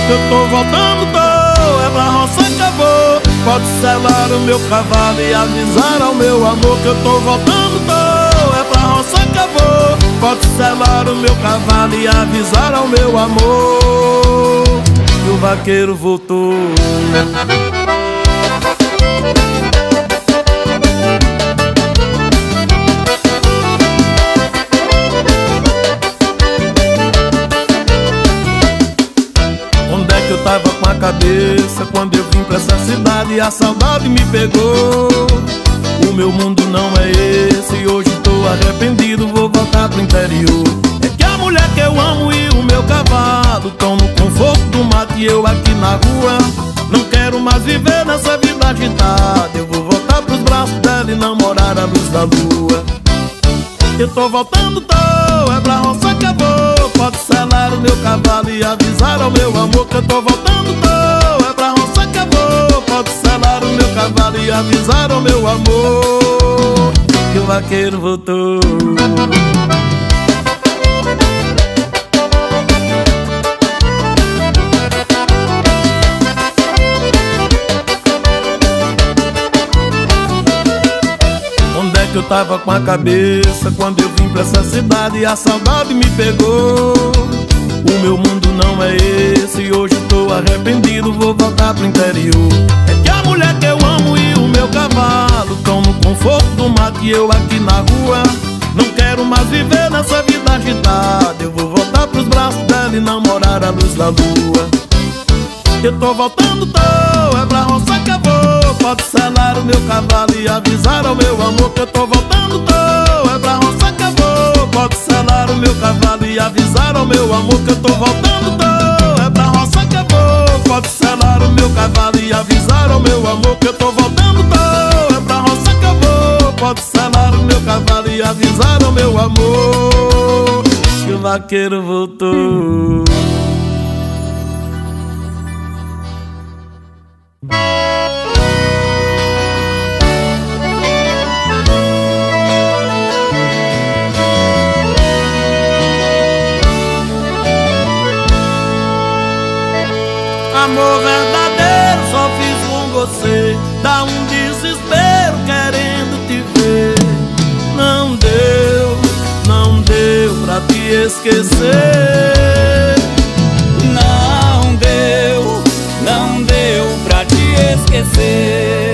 que eu tô voltando, tô. É pra roça que eu vou. Pode selar o meu cavalo e avisar ao meu amor que eu tô voltando, tô. É pra roça que eu vou. Pode selar o meu cavalo e avisar ao meu amor que o vaqueiro voltou. Onde é que eu tava com a cabeça quando eu vim pra essa cidade e a saudade me pegou? O meu mundo não é esse, hoje tô arrependido, vou voltar pro interior. É que a mulher que eu amo e o meu cavalo tão no conforto do mato e eu aqui na rua. Não quero mais viver nessa vida agitada, eu vou voltar pros braços dela e namorar a luz da lua. Eu tô voltando, tô, é pra roça que eu vou. Pode selar o meu cavalo e avisar ao meu amor que eu tô voltando, tô. É pra roça que eu vou. Pode selar o meu cavalo e avisar ao meu amor que o vaqueiro voltou. Que eu tava com a cabeça quando eu vim pra essa cidade e a saudade me pegou. O meu mundo não é esse, hoje tô arrependido, vou voltar pro interior. É que a mulher que eu amo e o meu cavalo tão no conforto do mato e eu aqui na rua. Não quero mais viver nessa vida agitada, eu vou voltar pros braços dela e namorar a luz da lua. Eu tô voltando, tô, é pra roça que eu vou. Pode selar o meu cavalo e avisar ao meu amor que eu tô voltando, tô. É pra roça que eu vou. Pode selar o meu cavalo e avisar ao meu amor que eu tô voltando, tô. É pra roça que eu vou. Pode selar o meu cavalo e avisar ao meu amor que eu tô voltando, tô. É pra roça que eu vou. Pode selar o meu cavalo e avisar ao meu amor que o vaqueiro voltou. Amor verdadeiro só fiz com você. Dá um desespero querendo te ver. Não deu pra te esquecer. Não deu pra te esquecer.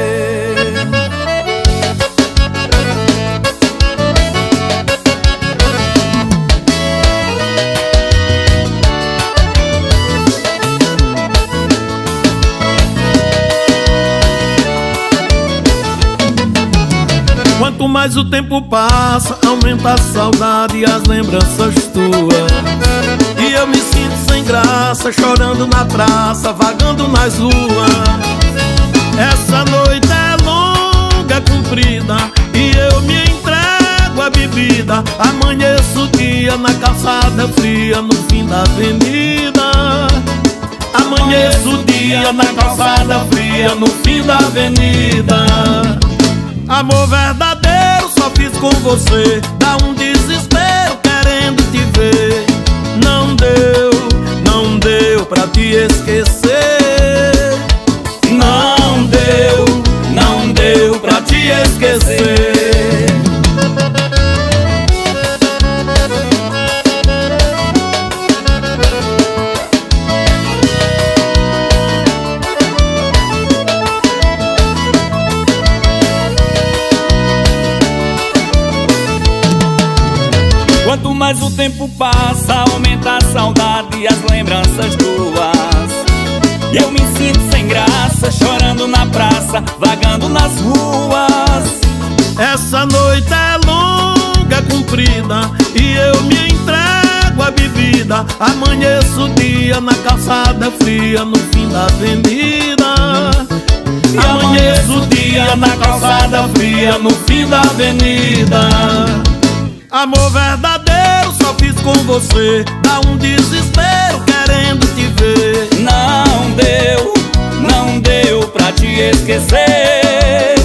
Quanto mais o tempo passa, aumenta a saudade e as lembranças tuas. E eu me sinto sem graça, chorando na praça, vagando nas ruas. Essa noite é longa, comprida, e eu me entrego à bebida. Amanheço o dia na calçada fria, no fim da avenida. Amanheço o dia na calçada fria, no fim da avenida. Amor verdadeiro só fiz com você. Dá um desespero querendo te ver. Não deu pra te esquecer. Não deu pra te esquecer. Quanto mais o tempo passa, aumenta a saudade e as lembranças tuas. E eu me sinto sem graça, chorando na praça, vagando nas ruas. Essa noite é longa, comprida, e eu me entrego à bebida. Amanheço o dia na calçada fria, no fim da avenida. Amanheço o dia na calçada fria, no fim da avenida. Amor verdadeiro só fiz com você. Dá um desespero querendo te ver. Não deu pra te esquecer.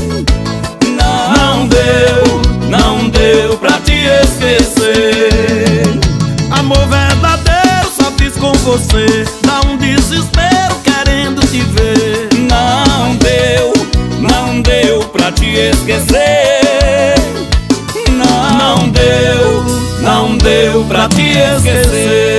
Não deu pra te esquecer. Amor verdadeiro só fiz com você. Dá um desespero esquecer. Não deu pra te esquecer.